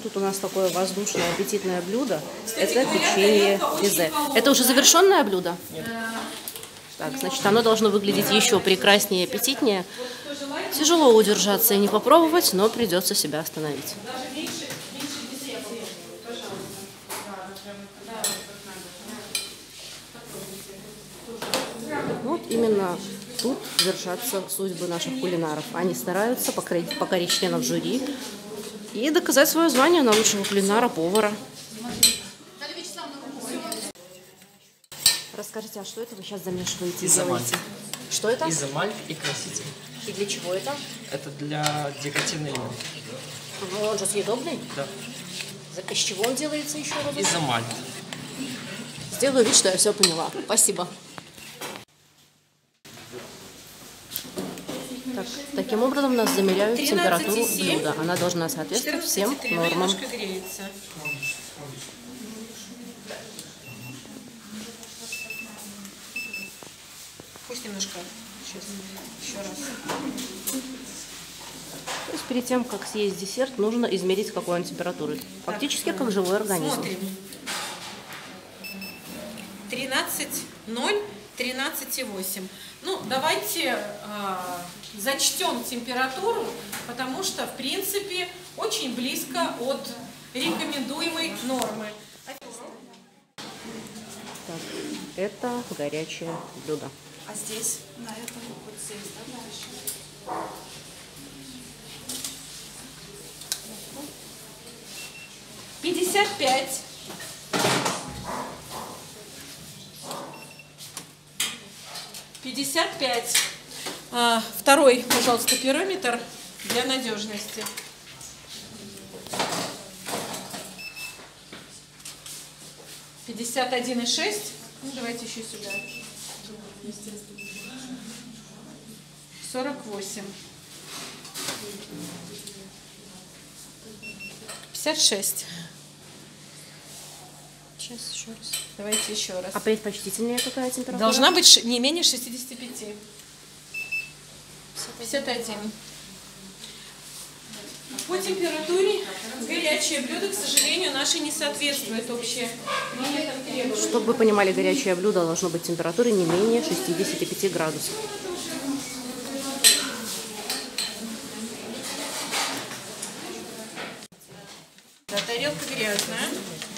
тут у нас такое воздушное аппетитное блюдо. Это печенье безе. Это уже завершенное блюдо? Нет. Так, значит, оно должно выглядеть еще прекраснее и аппетитнее. Тяжело удержаться и не попробовать, но придется себя остановить. Вот именно тут вершатся судьбы наших кулинаров. Они стараются покорить членов жюри и доказать свое звание на лучшего кулинара-повара. Расскажите, а что это вы сейчас замешиваете? Изомаль. Что это? Изомаль и краситель. И для чего это? Это для декоративной элемент. Он же съедобный? Да. Из чего он делается еще раз? Изомаль. Сделаю вид, что я все поняла. Спасибо. Так, таким образом у нас замеряют температуру блюда. Она должна соответствовать всем нормам. Пусть немножко. Сейчас. Еще раз. То есть перед тем, как съесть десерт, нужно измерить, какой он температуры. Фактически, как живой организм. Смотрим. 13,0, 13,8. Ну, давайте зачтем температуру, потому что, в принципе, очень близко от рекомендуемой нормы. Так, это горячее блюдо. А здесь, на этом, вот здесь, да, дальше. 55. 55. Второй, пожалуйста, пирометр для надежности. 51,6. Ну, давайте еще сюда. 48. 56. Сейчас еще раз. Давайте еще раз. А предпочтительнее какая температура? Должна быть не менее 65. 51. По температуре горячее блюдо, к сожалению, наше не соответствует общее. Чтобы вы понимали, горячее блюдо должно быть температурой не менее 65 градусов. Да, тарелка грязная.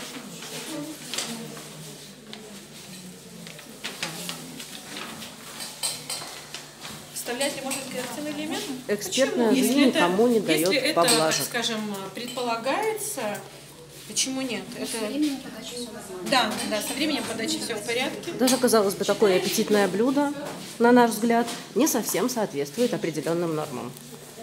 Вставлять ли, может, коррективный элемент? Экспертная жизнь никому не дает если поблажек. это, скажем, предполагается, почему нет? Это... Да, да, со временем подачи все в порядке. Даже, казалось бы, такое аппетитное блюдо, на наш взгляд, не совсем соответствует определенным нормам.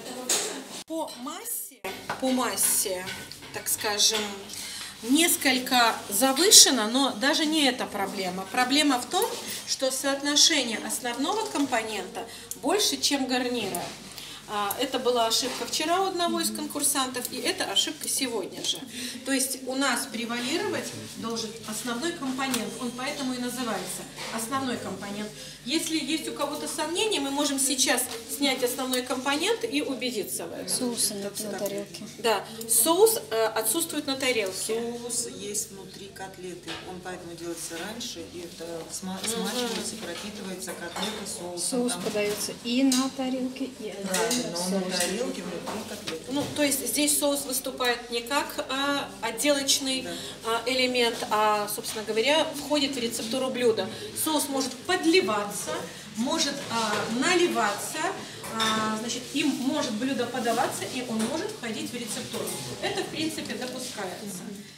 По массе, так скажем, несколько завышено, но даже не это проблема. Проблема в том, что соотношение основного компонента больше, чем гарнира. Это была ошибка вчера у одного из конкурсантов, и это ошибка сегодня же. То есть у нас превалировать должен основной компонент, он поэтому и называется основной компонент. Если есть у кого-то сомнения, мы можем сейчас снять основной компонент и убедиться в этом. Соуса нет на тарелке. Да, соус отсутствует на тарелке. Соус есть внутри котлеты, он поэтому делается раньше, и это смачивается, пропитывается котлета соусом. Соус там подается и на тарелке, и отдельно но соус. на тарелке внутри котлеты. Ну, то есть здесь соус выступает не как отделочный элемент, а, собственно говоря, входит в рецептуру блюда. Соус может подливаться, может наливаться, значит, им может блюдо подаваться, и он может входить в рецептуру. Это, в принципе, допускается.